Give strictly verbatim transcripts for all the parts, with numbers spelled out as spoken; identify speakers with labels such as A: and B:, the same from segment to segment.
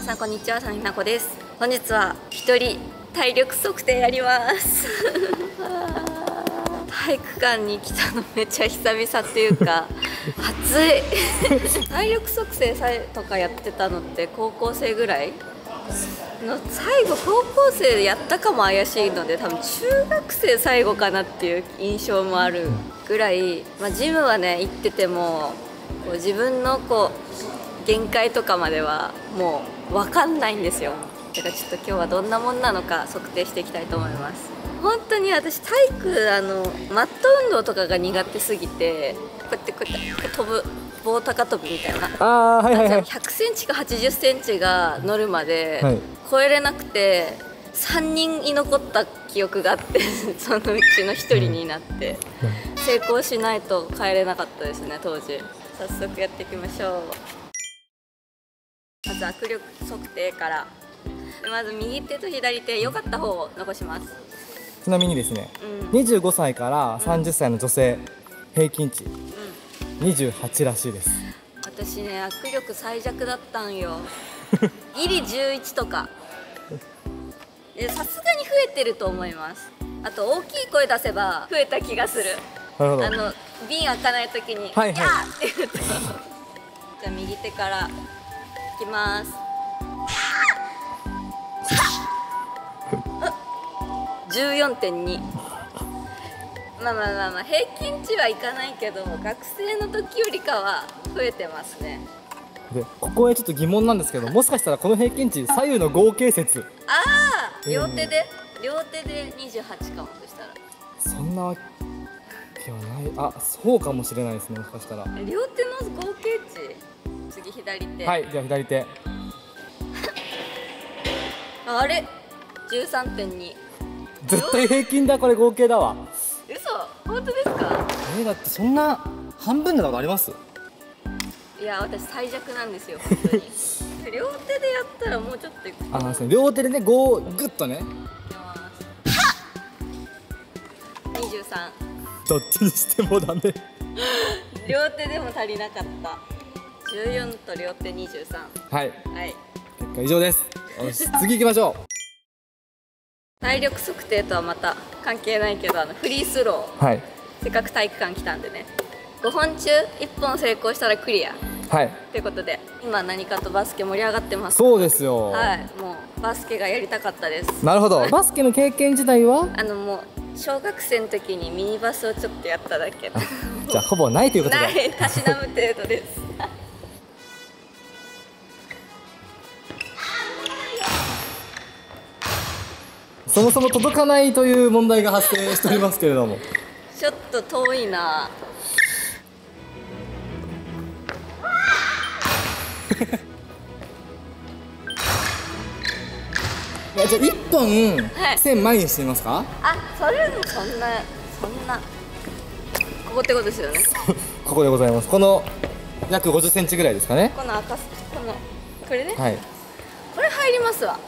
A: さんこんにちは、さみなこです。本日は一人体力測定やります体育館に来たのめっちゃ久々っていうか暑い体力測定とかやってたのって高校生ぐらいの最後、高校生でやったかも怪しいので、多分中学生最後かなっていう印象もあるぐらい、まあ、ジムはね行っててもこう自分のこう限界とかまではもう分かんないんですよ。だからちょっと今日はどんなもんなのか測定していきたいと思います。本当に私体育あのマット運動とかが苦手すぎて、こうやってこうやって飛ぶ棒高跳びみたいな、
B: あー、はいはいはい、
A: ひゃくセンチかはちじゅっセンチが乗るまで
B: はい、
A: 超えれなくてさんにん居残った記憶があってそのうちのひとりになって成功しないと帰れなかったですね、当時。早速やっていきましょう。まず握力測定から。まず右手と左手、良かった方を残します。
B: ちなみにですね、
A: うん、
B: にじゅうごさいからさんじゅっさいの女性、平均値
A: うん、
B: にじゅうはちらしいです。
A: 私ね、握力最弱だったんよギリじゅういちとかで、さすがに増えてると思います。あと大きい声出せば増えた気がする。
B: なるほど。
A: あの瓶開かないときに「
B: はいはい
A: やー!」って言うとじゃあ右手からいきます。じゅうよんてんに。まあまあまあまあ平均値はいかないけど、学生の時よりかは増えてますね。
B: でここへちょっと疑問なんですけど、もしかしたらこの平均値左右の合計説、
A: ああ、両手で、両手でにじゅうはちかも。そしたら
B: そんなわけはない。あ、そうかもしれないですね、もしかしたら。
A: 両手の合計値。次左手。
B: はい、では左手。
A: ああれじゅうさんてんに。
B: 絶対平均だ、これ合計だわ。
A: 嘘、本当ですか？
B: えー、だってそんな半分なことあります？
A: いや、私最弱なんですよ、本当に両手でやったらもうちょっといくと
B: あのですね、両手でね、こうグッとね。
A: にじゅうさん。
B: どっちにしてもダメ
A: 両手でも足りなかった。じゅうよんと両手にじゅうさん。
B: はい、
A: はい、
B: 結果以上です。よし、次行きましょう。
A: 体力測定とはまた関係ないけど、あのフリースロー、
B: はい
A: せっかく体育館来たんでね、ごほん中いっぽん成功したらクリア
B: はい、
A: ということで、今何かとバスケ盛り上がってます。
B: そうですよ。
A: はい、もうバスケがやりたかったです。
B: なるほど。バスケの経験自体は
A: あのもう小学生の時にミニバスをちょっとやっただけ
B: じゃあほぼないということで。
A: ない、たしなむ程度です
B: そもそも届かないという問題が発生しておりますけれども
A: ちょっと遠いな。
B: いや、じゃあいっぽん
A: はい
B: 線前にしてみますか？
A: あ、それもそんなそんなここってことですよね。
B: ここでございます。この約ごじゅっセンチぐらいですかね。
A: この赤す、このこれね、
B: はい。
A: これ入りますわ。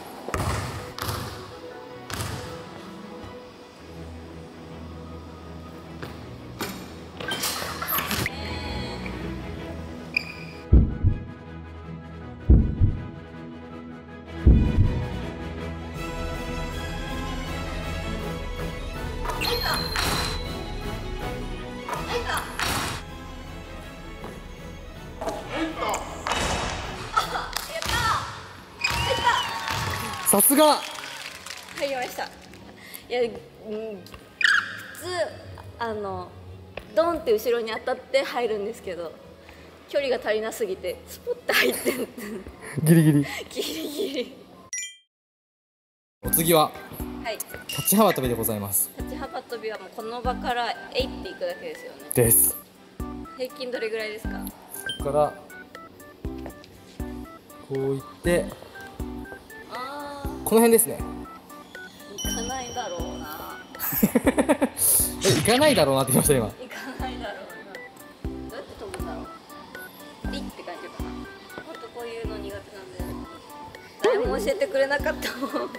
B: さすが。
A: 入りました。いや、うん、普通あのドンって後ろに当たって入るんですけど、距離が足りなすぎてスポッて入ってる
B: ギリギリ。
A: ギリギリ。
B: お次は
A: はい、
B: 立ち幅跳びでございます。
A: 立ち幅跳びはもうこの場からえいっていくだけですよね。
B: です。
A: 平均どれぐらいですか？
B: ここからこういって
A: あ
B: この辺ですね。
A: ー、行かないだろうな
B: え、行かないだろうなって言いました今。
A: 行かないだろうな。どうやって飛ぶんだろう。えいって感じかな。ほんとこういうの苦手なんで誰も教えてくれなかったもん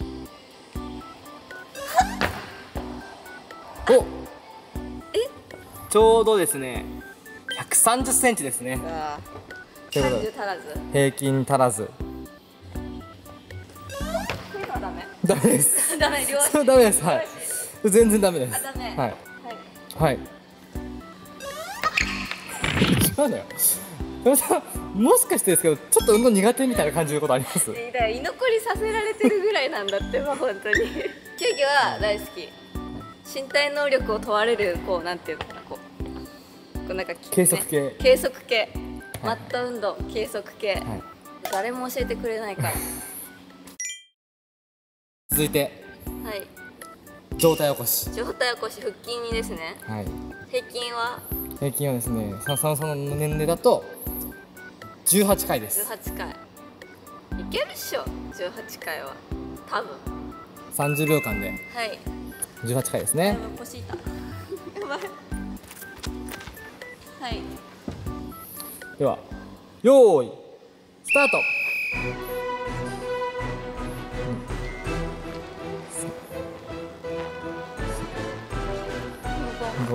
B: お、ちょうどですねひゃくさんじゅっセンチですね。
A: うわ
B: ということで
A: さんじゅう足らず。
B: 平均足らず。 ダメです。
A: ダメ、両足
B: それはダメです。はい。全然ダメです。
A: あ、ダメ。
B: はい。
A: はい。
B: はい。違うのよ。山田さん、もしかしてですけど、ちょっと運動苦手みたいな感じのことあります？
A: だから居残りさせられてるぐらいなんだってば、本当に。球技は大好き。身体能力を問われる、こう、なんていうのかな、こう。こうなんか、ね、
B: 計測系。
A: 計測系。マット運動、計測系。はい、誰も教えてくれないから。
B: 続いて。
A: はい。
B: 上体起こし。
A: 上体起こし、腹筋にですね。はい。平均は。平
B: 均はですね、佐野さんの年齢だと。じゅうはちかいです。
A: じゅうはちかい。いけるっしょ。じゅうはちかいは。多分。
B: さんじゅうびょうかんで。はい。じゅうはちかいですね。
A: 腰痛。やばい。はい。
B: では。よーい。スタート。ご。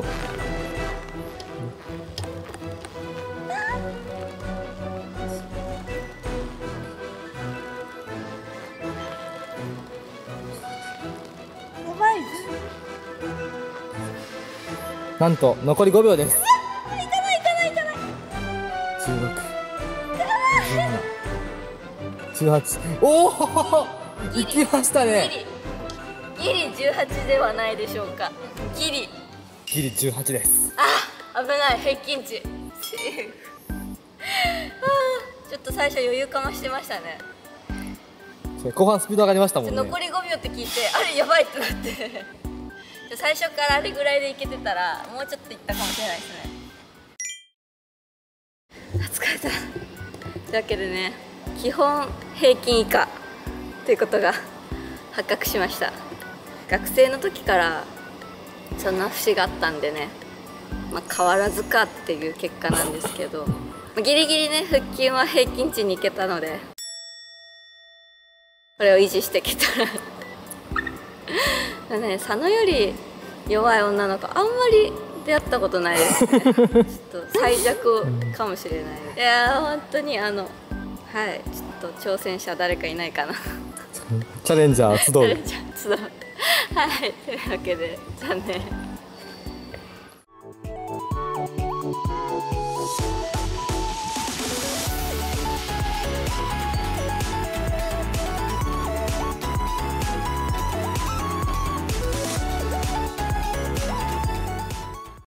B: なんと残りごびょうです。
A: いかないいかないいかない。
B: じゅうろく、じゅうなな、じゅうはち。おお、いきましたね。
A: ギリギリじゅうはちではないでしょうか。ギリ
B: ギリじゅうはちです。
A: あ、危ない。平均値セーフ。ちょっと最初余裕かましてましたね。
B: 後半スピード上がりましたもんね。
A: 残りごびょうって聞いて、あれやばいってなって最初からあれぐらいでいけてたらもうちょっといったかもしれないですね。疲れた。というわけでね、基本平均以下ということが発覚しました。学生の時からそんな節があったんでね、まあ、変わらずかっていう結果なんですけど、ギリギリね腹筋は平均値にいけたので、これを維持していけたらね、佐野より弱い女の子あんまり出会ったことないですね。ちょっと最弱かもしれない。いやー本当にあのはいちょっと挑戦者誰かいないかな。
B: チャレンジャー集う。
A: チャレンジャー集う。はい、というわけで残念。